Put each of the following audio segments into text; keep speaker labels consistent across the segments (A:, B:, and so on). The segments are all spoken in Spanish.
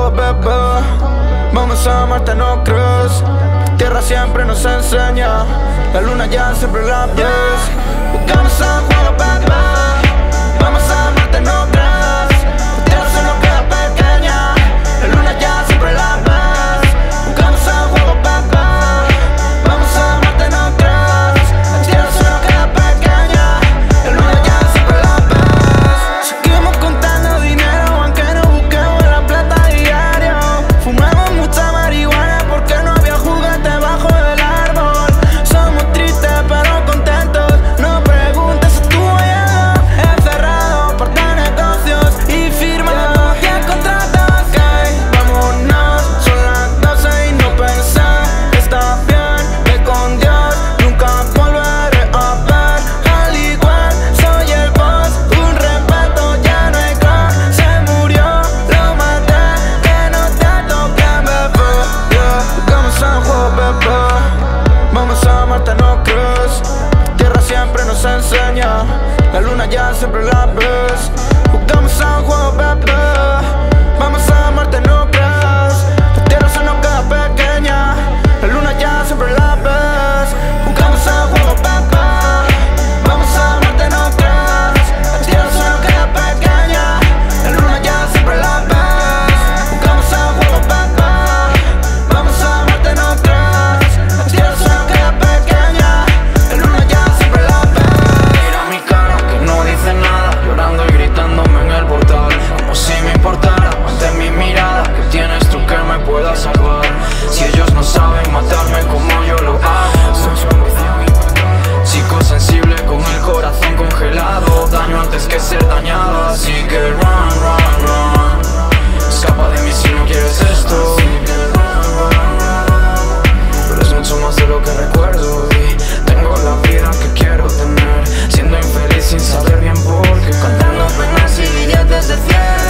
A: juego, bebé. Vamos a Marte, no crees. Tierra siempre nos enseña, la luna ya siempre la ves. Jugamos a juego, bebé. Vamos a Marte, no crees. La tierra se nos queda pequeña, la luna ya siempre la ves. Jugamos a juego, bebé. Vamos a Marte, no crees. La tierra se nos queda pequeña, la luna ya siempre la ves. Seguimos contando dinero aunque no busquemos la plata diario. Fumamos mucha marihuana porque no había juguete bajo el árbol. Somos tristes pero contentos, no preguntes si estuvo lleno. Encerrado por de negocios y firmado 10 contratos. Vámonos, son las 12 y no pensé. Está bien que con Dios nunca volveré a ver. Al igual soy el boss, un respeto ya no hay crack. Se murió, lo maté, que no te toquen, bebé. Jugamos a juego, bebé. Vamos a Marte, no crees. Tierra siempre nos enseña, la luna ya siempre la ves. Jugamos a juego, bebé. Vamos a Marte, no crees. La tierra se nos queda pequeña, la luna ya siempre la ves. Jugamos a juego, bebé. Vamos a Marte, no crees. La tierra se nos queda pequeña, la luna ya siempre la ves. Jugamos a juego, bebé. Vamos a Marte, no crees. La tierra se nos queda pequeña, la luna ya siempre la ves.
B: Mira mi cara que no dice nada, llorando y gritándome en el portal, como si me importara ante mi mirada. ¿Qué tienes tú que me pueda salvar? Si ellos no saben matarme como yo lo hago. Chico sensible con el corazón congelado, daño antes que ser dañado. Así que run, run, run. Escapa de mí si no quieres esto. Pero es mucho más de lo que recuerdo y tengo la vida que quiero tener, siendo infeliz sin saber bien por qué, contando penas y billetes de 100.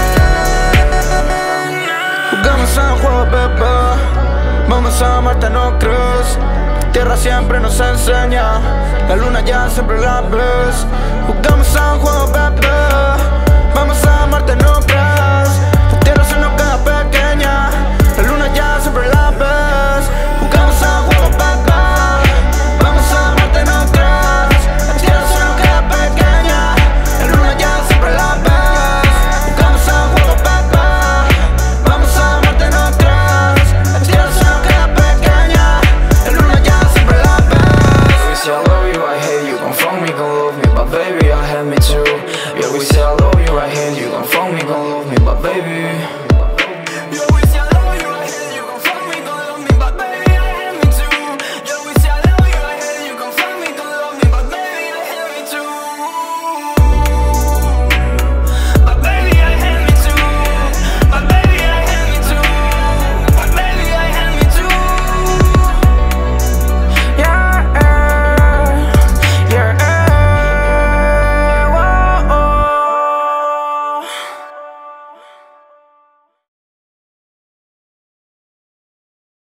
A: Jugamos a juego, bebé. Vamos a Marte, no crees. Tierra siempre nos enseña, la luna ya siempre la ves. Jugamos a juego, bebé. Vamos a Marte, no crees.